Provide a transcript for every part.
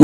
Ooh,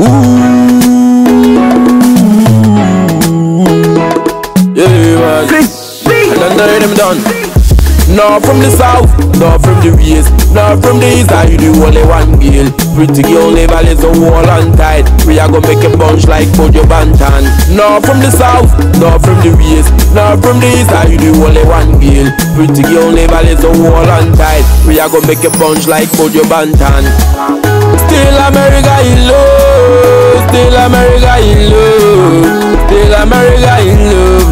yeah, man. I don't know them done. Not from the south, not from the west, not from the east. I do only one girl. Pretty girl level is a wall and tight. We are gonna make a bunch like Bojo Bantan. Not from the south, not from the west, not from the east. I do only one girl. Pretty girl level is a wall and tight. We are gonna make a bunch like Bojo Bantan. Still America in love, still America in love, still America in love.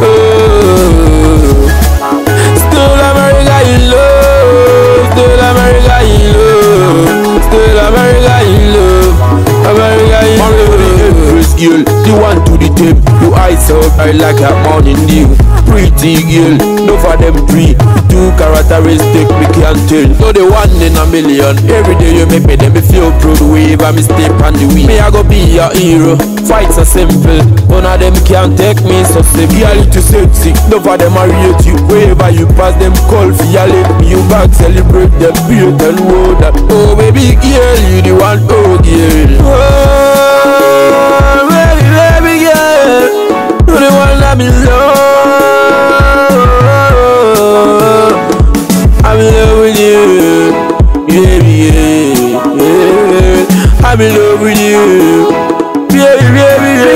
Oh. Still America in love, still America in love, still America in love, America in love. First girl, the one to the tip, your eyes so bright like a morning dew. Pretty girl, no for them three. Two characteristics me can't tell. So the one in a million. Every day you make me them feel proud. Wave a mistake on the wheel. Me I go be your hero. Fights are simple. None of them can't take me so simple. Girl too sexy. No for them I rate you. Wherever you pass them call for your let me you back celebrate them beat and wood. Oh baby girl, you the one. Oh girl. Oh baby baby girl, you the one that me love. I'm in love with you, yeah. I'm in love with you, yeah.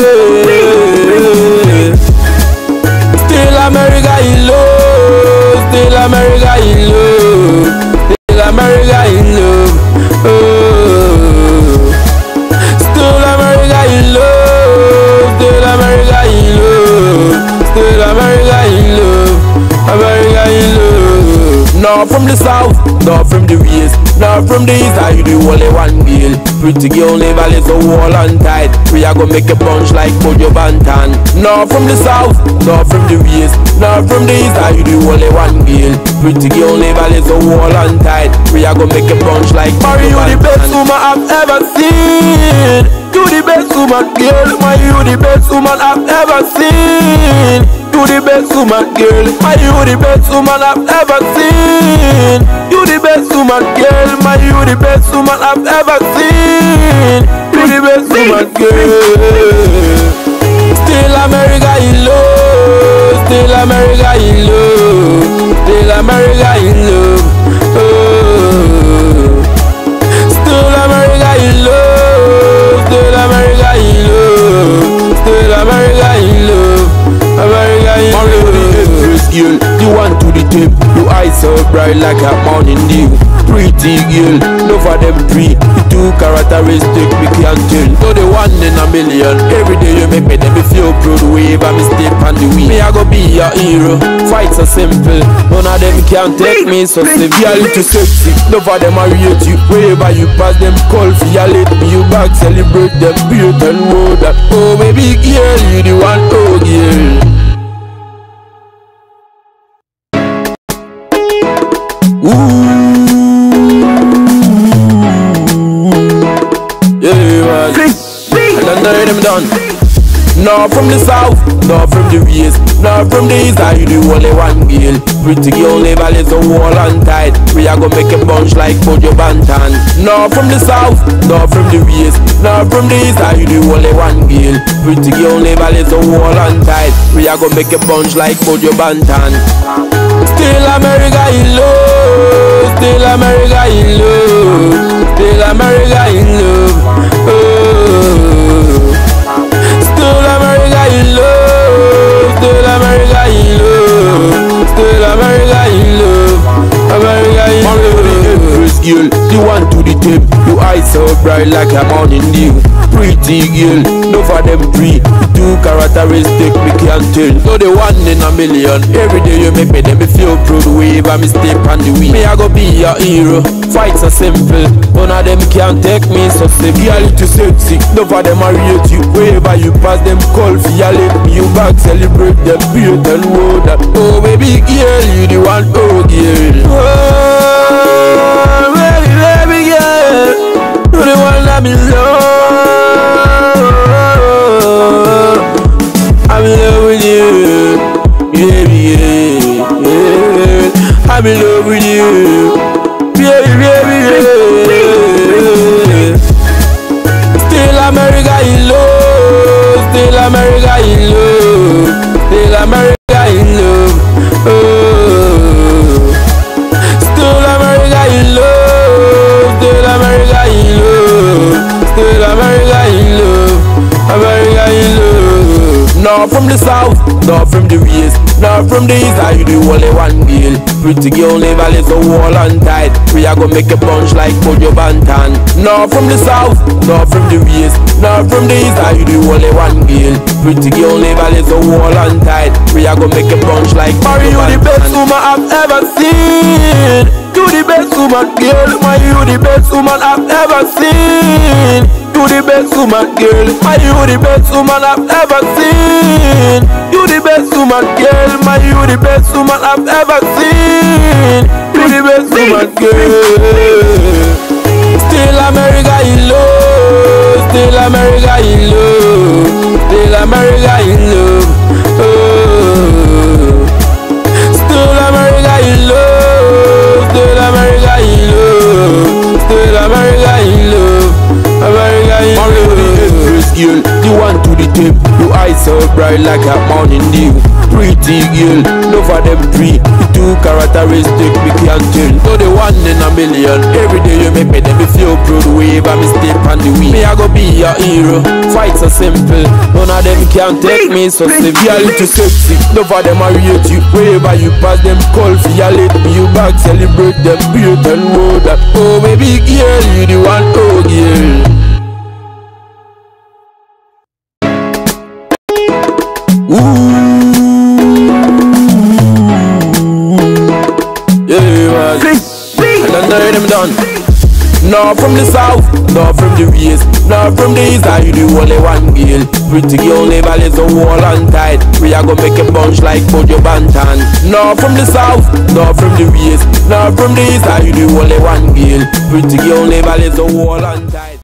Still America in love, still America in love, still America in love. Oh. Still America in love, still America in love, still America in love, America in love. Not from the south, not from the west, not from the east. I do only one girl. Pretty girl level is a wall and tight. We are gonna make a bunch like Bojo Bantan. Not from the south, not from the west, not from the east. I do only one girl. Pretty girl level is a wall and tight. We are gonna make a bunch like Bojo Bantan. You the best woman I've ever seen. You the best woman, girl. You the best woman I've ever seen. You the best woman, girl. You the best woman I've ever seen. You the best woman, girl. You the best woman I've ever seen. You the best woman, girl. Still America in love, still America in love, still America in love. Oh. Still America in love, still America in love, still America in love. America in love. First girl, the one to the tip. Your eyes so bright like a morning dew. Pretty girl, no for them three. The two characteristics me can't tell. So the one in a million. Every day you make me them feel proud. Wave a mistake on the wheel. Me I go be your hero. Fights are simple. None of them can't take me so simple. Girl too sexy. No for them I rate you. Wherever you pass them call for your let me you back celebrate them beat and wood. Oh baby girl, you the one. Oh girl. Ooh, yeah, man. I don't know them done. Not from the south, not from the west, not from the east. I do only one girl. Pretty girl level is a wall and tight. We are gonna make a bunch like Bojo Bantan. Not from the south, not from the west, not from the east. I do only one girl. Pretty girl level is a wall and tight. We are gonna make a bunch like Bojo Bantan. Still America in love, still America in love, still America in love. Oh. Still America in love, still America in love, still America in love, America in love. First girl, the one to the tip. Your eyes so bright like a morning dew. Pretty girl, no for them three. Two characteristics me can't tell. So the one in a million. Every day you make me them feel proud. Wave a mistake on the wheel. Me I go be your hero. Fights are simple. None of them can't take me so simple. Girl too sexy. No for them I rate you. Wherever you pass them call for your let me you back celebrate them beat and wood. Oh baby girl, you the one. Oh girl. Oh baby girl, you the one that me love. I'm in love with you, yeah. I'm in love with you, yeah. Still I'm Not from the south, not from the west, not from the east. Are you the only one girl? Pretty girl never let the wall untied. We are gonna make a bunch like Bojo Bantan. Not from the south, not from the west, not from the east. Are you the only one girl? Pretty girl never let the wall untied. We are gonna make a bunch like Bojo Bantan. You the best woman I've ever seen. You the best woman, girl. My you the best woman I've ever seen. You the best woman, girl. My you the best woman I've ever seen. You the best woman, girl. My you the best woman I've ever seen. You the best woman, girl. Still America in love. Still America in love. Still America in love. Oh. Still America in love. Still America in love. Still America in love. America in love. Girl, the one to the tip. Your eyes so bright like a morning dew. Pretty girl, love for them three. The two characteristics we can't tell. So the one in a million. Every day you make me feel proud. Wave and me step on the wheel. Me I go be your hero. Fight so simple. None of them can take me so simple. Girl, too sexy. Love for them I rate you. Wherever you pass them call for your late. You back celebrate them. Beat and road that. Oh baby girl, you the one. Oh girl. Ooh, yeah, man. And then them done. Not from the south, not from the west, not from the east. Are you the only one girl? Pretty girl never let the wall untied. We are gonna make a bunch like Bojo Bantan. Not from the south, not from the west, not from the east. Are you the only one girl? Pretty girl never let the wall untied.